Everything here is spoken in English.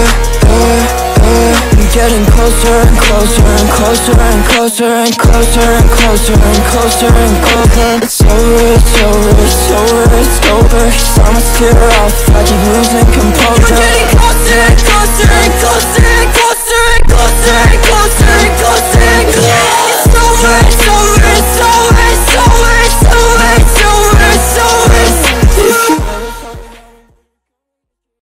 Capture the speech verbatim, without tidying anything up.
Getting closer and closer and closer and closer and closer and closer and closer and closer. It's over, it's over, it's over, it's over. Cause I must clear off, I keep losing composure.